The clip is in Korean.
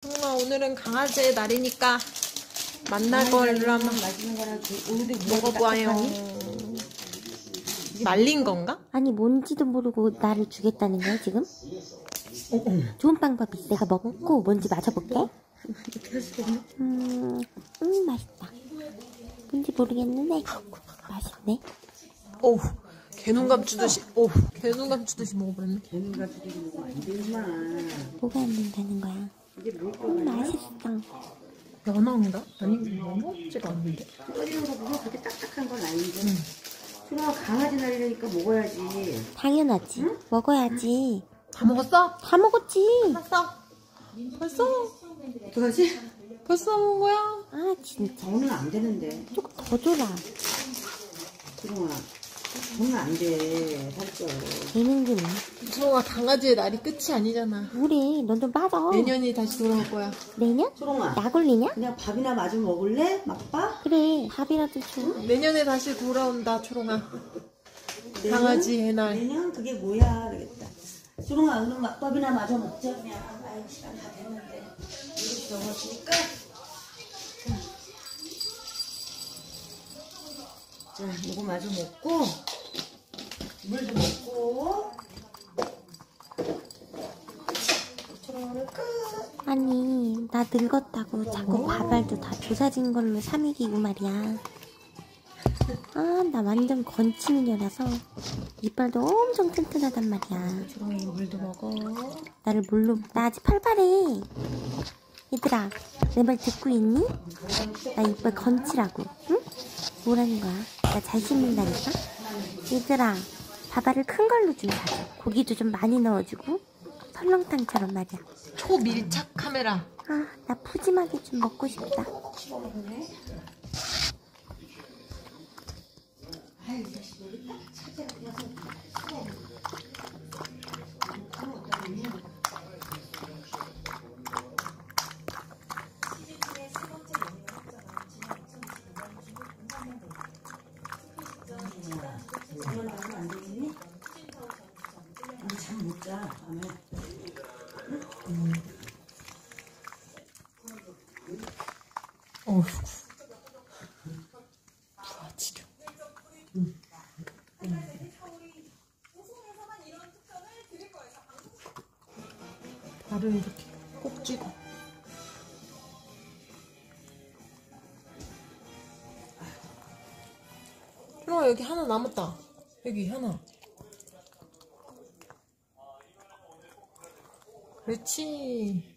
정말 오늘은 강아지의 날이니까 만날 거라면 맛있는 거랑 먹어봐요. 말린 건가? 아니 뭔지도 모르고 나를 주겠다는 거야 지금? 좋은 방법이 있어. 내가 먹고 뭔지 맞아볼게. 맛있다. 뭔지 모르겠는데 맛있네. 오우, 개눈 감추듯이, 개눈 감추듯이 먹어버렸네. 개눈 감추듯이 먹으면 안 되지만. 뭐가 안 된다는 거야? 맛있어. 연어인가? 아니, 연어지가 않는데. 끓이는 거 보면 그렇게 딱딱한 건 아닌데. 수롱아 강아지 날이니까 먹어야지. 당연하지. 응? 먹어야지. 다 먹었어? 다 먹었지. 벌써? 어떡하지? 벌써 먹은 거야? 아 진짜. 오늘 안 되는데. 조금 더 줘라. 수롱아. 오늘 안 돼. 살쪄. 되는구나. 수롱아, 강아지의 날이 끝이 아니잖아. 우리 넌 좀 빠져. 내년이 다시 돌아올 거야. 내년? 수롱아. 약 올리냐? 그냥 밥이나 마저 먹을래? 막밥? 그래 밥이라도 줘. 내년에 다시 돌아온다, 초롱아. 강아지의 날. 내년? 그게 뭐야? 그러겠다. 수롱아, 오늘 막밥이나 마저 먹자. 그냥. 아이, 시간 다 됐는데. 7시 넘었으니까. 자, 이거 마저 먹고, 물도 먹고, 수롱아는 끝. 아니 나 늙었다고 자꾸 밥알도 다 조사진 걸로 삼익이고 말이야. 아 나 완전 건치미녀라서 이빨도 엄청 튼튼하단 말이야. 초롱아, 물도 먹어. 나를 뭘로 나 아직 팔팔해. 얘들아 내 말 듣고 있니? 나 이빨 건치라고. 응? 뭐라는 거야? 나 잘 씹는다니까? 얘들아 밥알을 큰 걸로 좀 사줘. 고기도 좀 많이 넣어주고 설렁탕처럼 말이야. 초밀착 카메라. 아, 나 푸짐하게 좀 먹고 싶다. 안 되겠니? 우리 잠 못 자, 밤에. 어휴. 부하지려. 발을 이렇게 꼭 쥐고. 여기 하나 남았다. 여기 하나. 그렇지.